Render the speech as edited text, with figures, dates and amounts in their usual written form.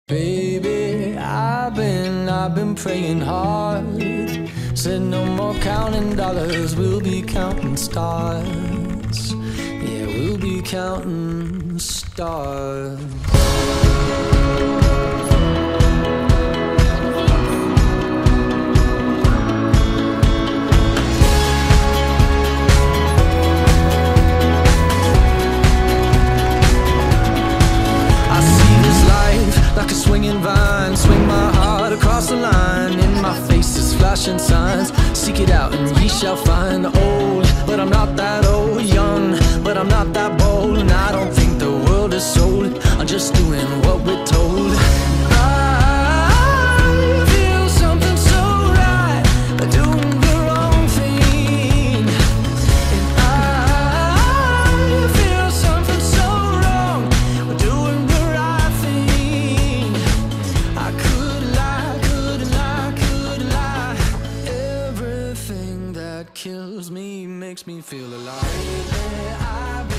Baby, I've been praying hard. Said no more counting dollars, we'll be counting stars. Yeah, we'll be counting stars. Like a swinging vine, swing my heart across the line. In my face is flashing signs. Seek it out and ye shall find. Old, but I'm not that old. Young, but I'm not that bold. And I don't think the world is sold. I'm just doing what we're told. I feel something so right, doing the wrong thing. And I feel something so wrong, doing the right thing. I couldn't lie. Everything that kills me makes me feel alive. I've